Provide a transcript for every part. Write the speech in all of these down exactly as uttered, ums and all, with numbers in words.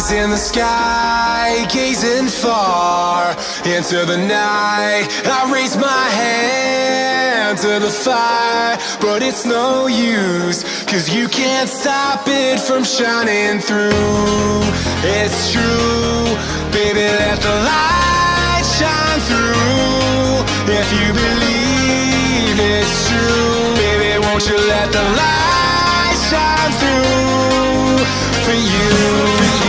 In the sky, gazing far into the night, I raise my hand to the fire, but it's no use, cause you can't stop it from shining through. It's true, baby, let the light shine through. If you believe it's true, baby, won't you let the light shine through for you.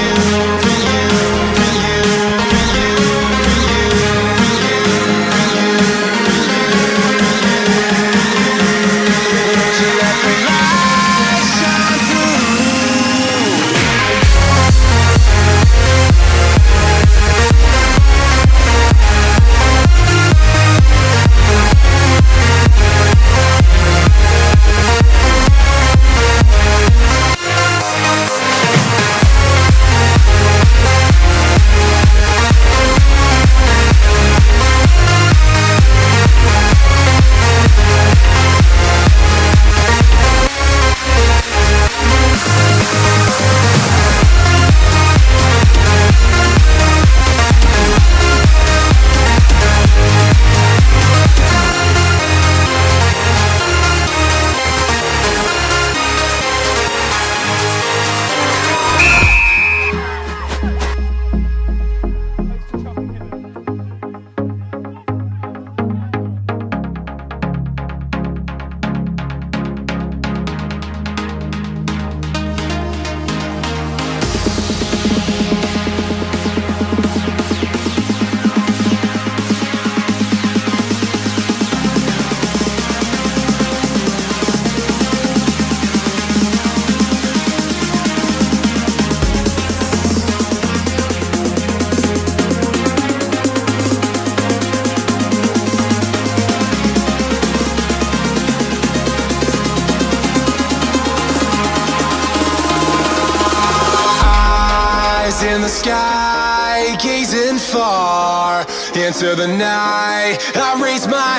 In the sky, gazing far into the night, I raise my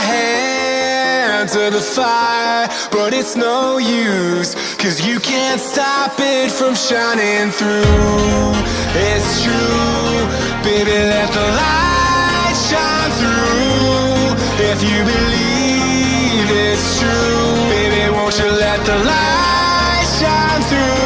hand to the fire, but it's no use, cause you can't stop it from shining through. It's true, baby, let the light shine through. If you believe it's true, baby, won't you let the light shine through.